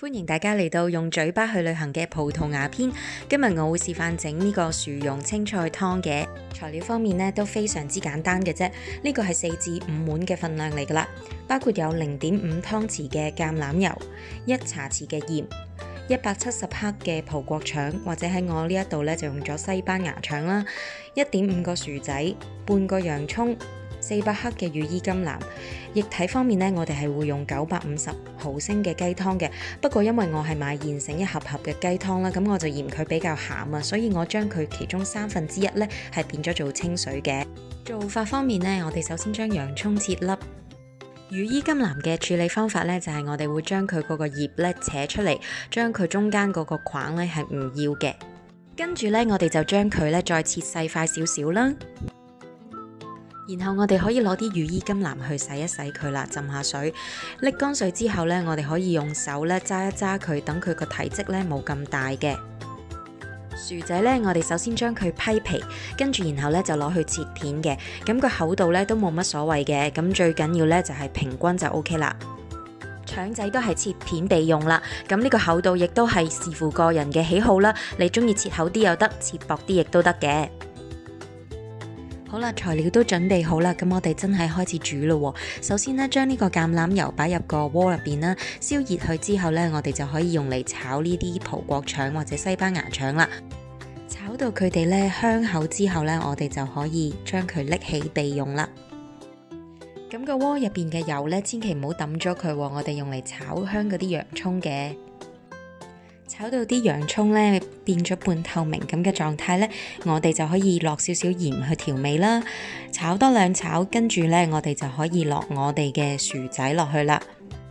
歡迎大家嚟到用嘴巴去旅行嘅葡萄牙篇。今日我會示範整呢個薯蓉青菜湯嘅。材料方面呢都非常之簡單嘅啫。呢個係4至5碗嘅份量嚟噶啦，包括有0.5湯匙嘅橄欖油、1茶匙嘅鹽、170克嘅葡國腸，或者喺我呢一度呢就用咗西班牙腸啦，1.5個薯仔、半個洋葱、400克嘅羽衣甘藍。液體方面呢，我哋係會用950毫升嘅雞湯嘅。不過因為我係買現成一盒盒嘅雞湯啦，咁我就嫌佢比較鹹啊，所以我將佢其中1/3呢係變咗做清水嘅。做法方面呢，我哋首先將洋葱切粒。羽衣甘藍嘅處理方法呢，就係我哋會將佢嗰個葉呢扯出嚟，將佢中間嗰個框呢係唔要嘅。跟住呢，我哋就將佢呢再切細塊少少啦。然後我哋可以攞啲羽衣甘藍去洗一洗佢啦，浸下水，瀝乾水之後呢，我哋可以用手呢揸一揸佢，等佢個體積呢冇咁大嘅。薯仔呢，我哋首先將佢批皮，跟住然後呢就攞去切片嘅，咁個厚度呢都冇乜所謂嘅，咁最緊要呢就係平均就 OK 啦。腸仔都係切片備用啦，咁呢個厚度亦都係視乎個人嘅喜好啦，你中意切厚啲又得，切薄啲亦都得嘅。好啦，材料都準備好啦，咁我哋真係開始煮咯。首先呢，將呢個橄欖油擺入個鍋入邊啦，燒熱佢之後呢，我哋就可以用嚟炒呢啲葡國腸或者西班牙腸啦。炒到佢哋呢香口之後呢，我哋就可以將佢拎起備用啦。咁個鍋入邊嘅油呢，千祈唔好抌咗佢，我哋用嚟炒香嗰啲洋葱嘅。炒到啲洋葱呢變咗半透明咁嘅狀態呢，我哋就可以落少少鹽去調味啦。炒多2炒，跟住呢，我哋就可以落我哋嘅薯仔落去啦。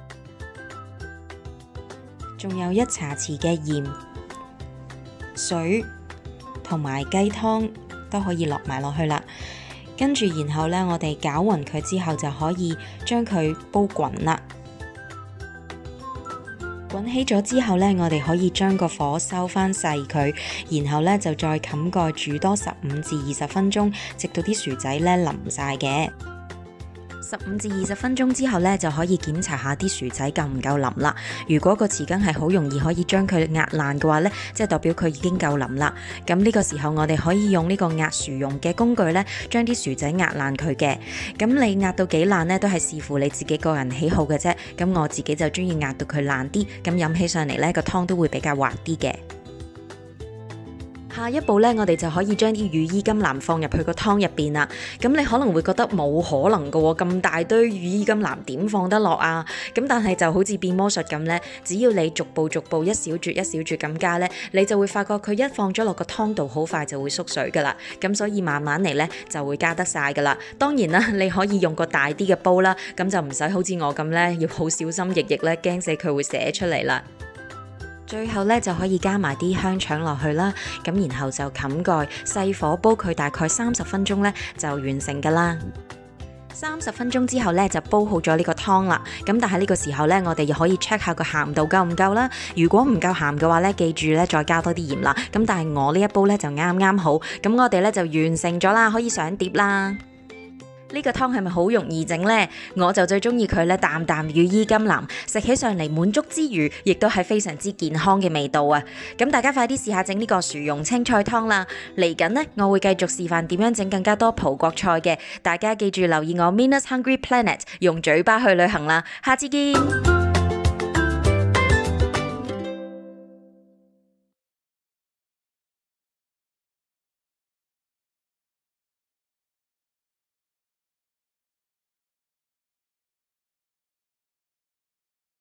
仲有1茶匙嘅鹽、水同埋雞湯都可以落埋落去啦。跟住然後呢，我哋攪勻佢之後就可以將佢煲滾啦。滾起咗之後呢，我哋可以將個火收翻細佢，然後呢就再冚蓋煮多15至20分鐘，直到啲薯仔呢腍晒嘅。15至20分鐘之後呢，就可以檢查下啲薯仔夠唔夠腍啦。如果個匙羹係好容易可以將佢壓爛嘅話呢，即係代表佢已經夠腍啦。咁呢個時候我哋可以用呢個壓薯蓉嘅工具呢，將啲薯仔壓爛佢嘅。咁你壓到幾爛呢，都係視乎你自己個人喜好嘅啫。咁我自己就中意壓到佢爛啲，咁飲起上嚟呢個湯都會比較滑啲嘅。下一步呢，我哋就可以將啲羽衣甘藍放入去個湯入邊啦。咁你可能會覺得冇可能噶喎，咁大堆羽衣甘藍點放得落啊？咁但係就好似變魔術咁呢，只要你逐步一小撮一小撮咁加呢，你就會發覺佢一放咗落個湯度，好快就會縮水噶啦。咁所以慢慢嚟呢，就會加得晒噶啦。當然啦，你可以用個大啲嘅煲啦，咁就唔使好似我咁呢，要好小心翼翼呢，驚死佢會瀉出嚟啦。最後呢，就可以加埋啲香腸落去啦，咁然後就冚蓋細火煲佢大概30分鐘呢，就完成噶啦。30分鐘之後呢，就煲好咗呢個湯啦。咁但係呢個時候呢，我哋又可以 check 下個鹹度夠唔夠啦。如果唔夠鹹嘅話呢，記住呢，再加多啲鹽啦。咁但係我呢一煲呢，就啱啱好，咁我哋呢，就完成咗啦，可以上碟啦。呢個湯係咪好容易整呢？我就最中意佢咧，淡淡羽衣甘藍，食起上嚟滿足之餘，亦都係非常之健康嘅味道啊！咁大家快啲試下整呢個薯蓉青菜湯啦！嚟緊呢，我會繼續示範點樣整更加多葡國菜嘅，大家記住留意我 Mina's Hungry Planet，用嘴巴去旅行啦！下次見。